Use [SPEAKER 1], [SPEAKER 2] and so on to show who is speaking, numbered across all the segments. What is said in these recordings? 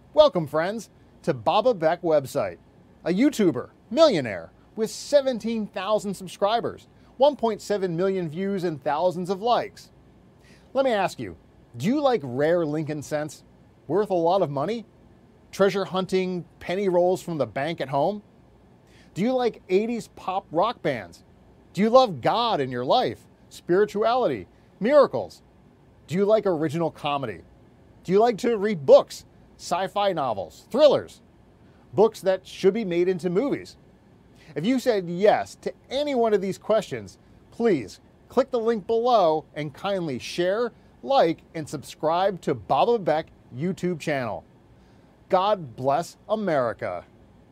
[SPEAKER 1] Welcome, friends, to Baba Beck website, a YouTuber, millionaire, with 17,000 subscribers, 1.7 million views, and thousands of likes. Let me ask you, do you like rare Lincoln cents? Worth a lot of money? Treasure hunting penny rolls from the bank at home? Do you like 80s pop rock bands? Do you love God in your life, spirituality, miracles? Do you like original comedy? Do you like to read books, sci-fi novels, thrillers, books that should be made into movies? If you said yes to any one of these questions, please click the link below and kindly share, like, and subscribe to Baba Beck YouTube channel. God bless America.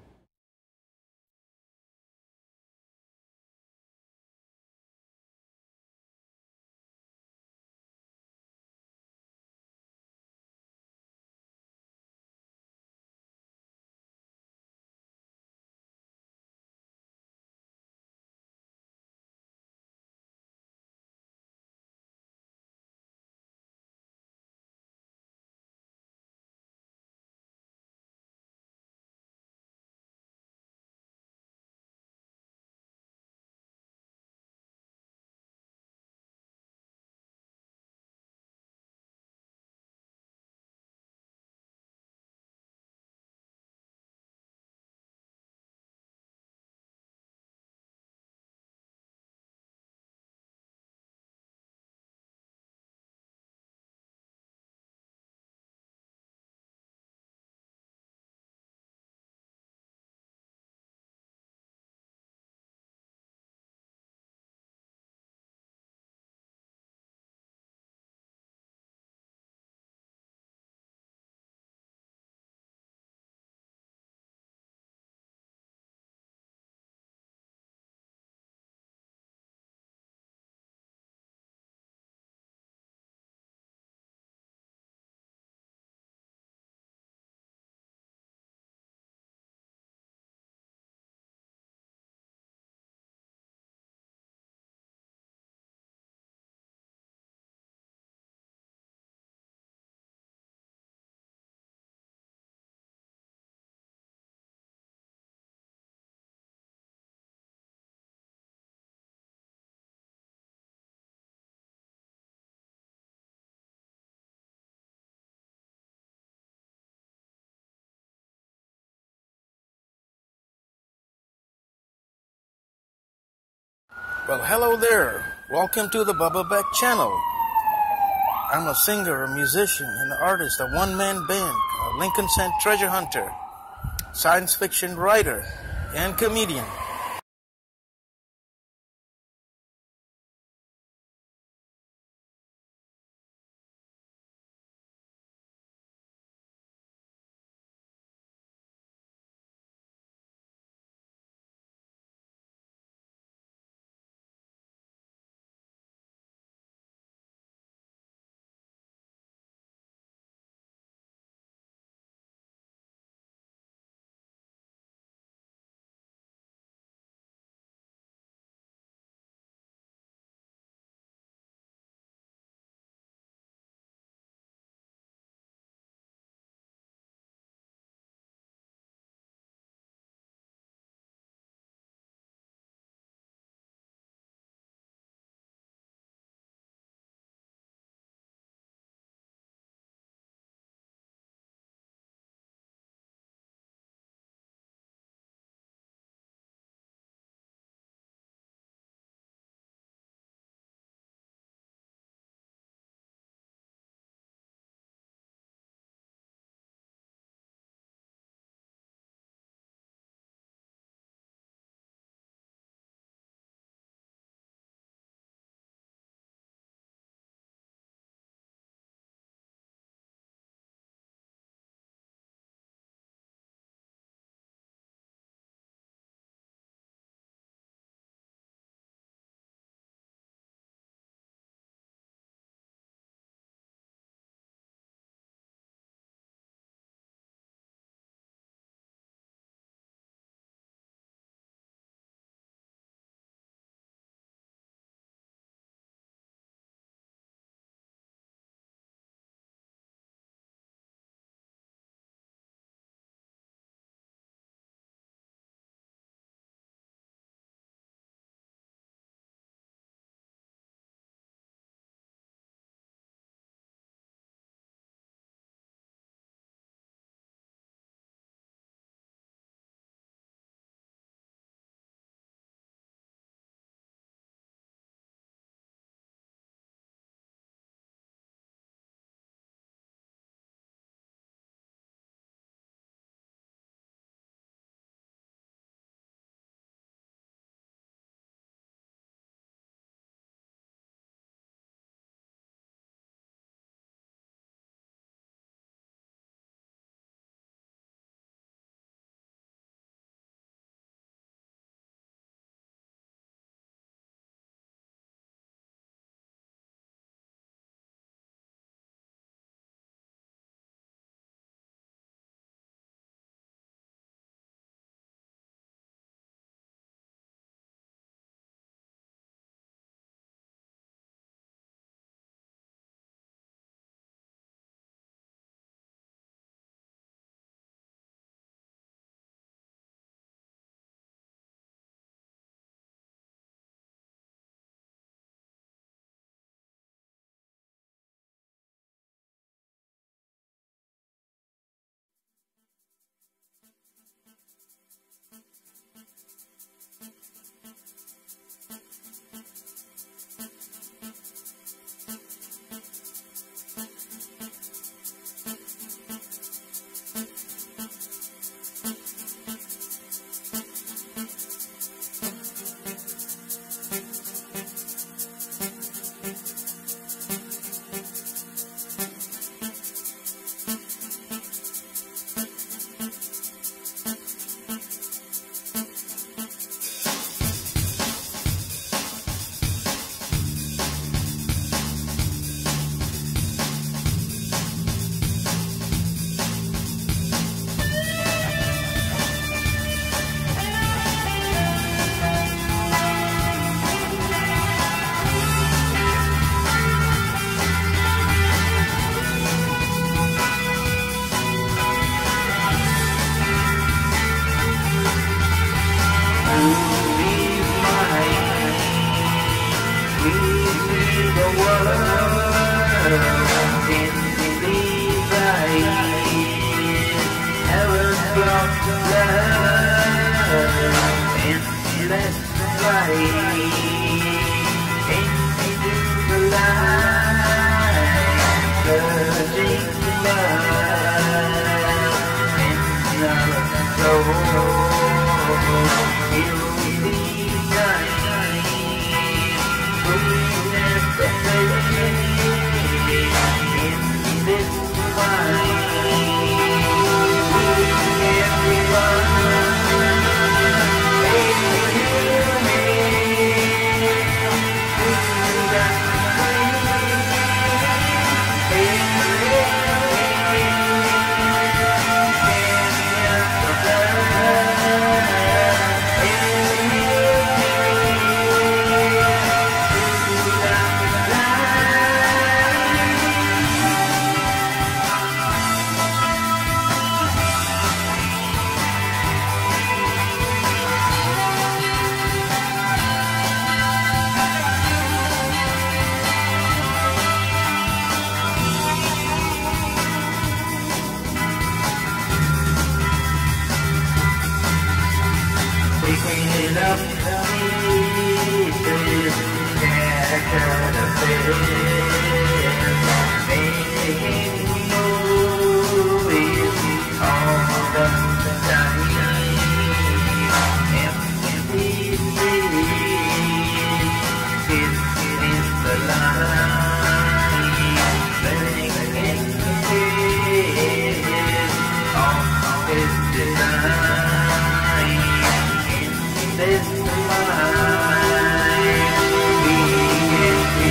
[SPEAKER 2] Well, hello there. Welcome to the Bubba Beck channel. I'm a singer, a musician, an artist, a one-man band, a Lincoln Cent treasure hunter, science fiction writer, and comedian.
[SPEAKER 3] in the light. Heaven brought love, endless light, into the light, searching love in our soul. Picking up pieces, scattered a bit, making movies all the time. Empty streets, it's in the line, living in pieces, all is design. This life, we can be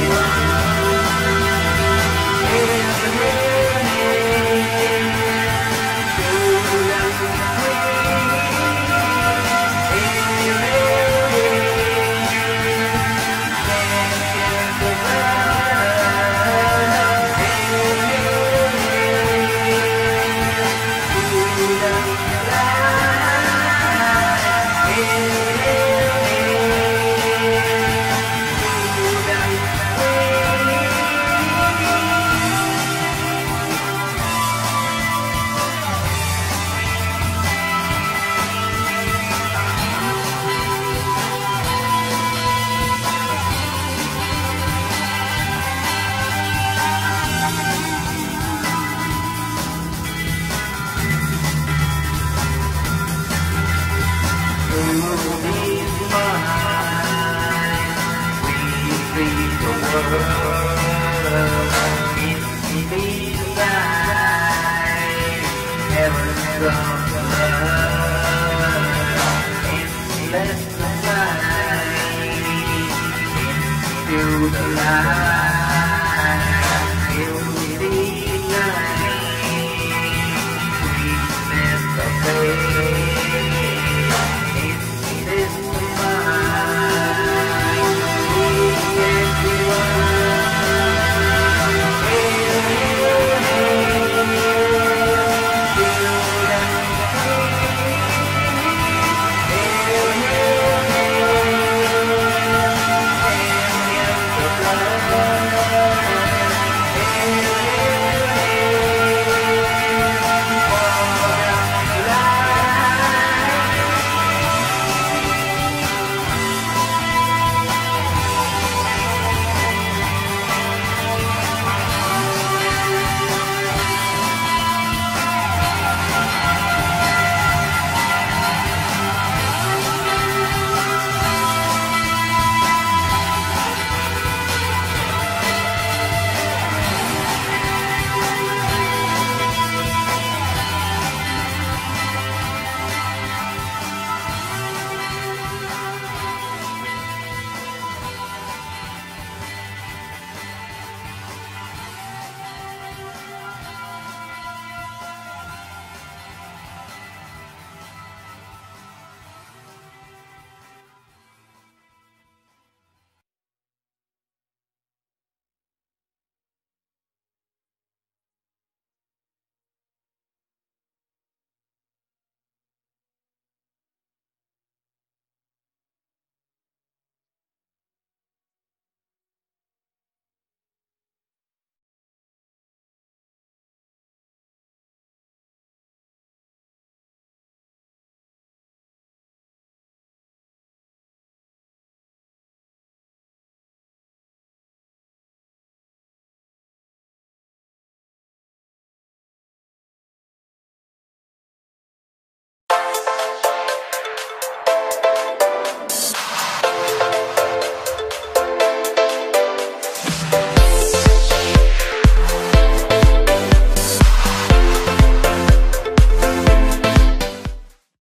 [SPEAKER 3] into the light.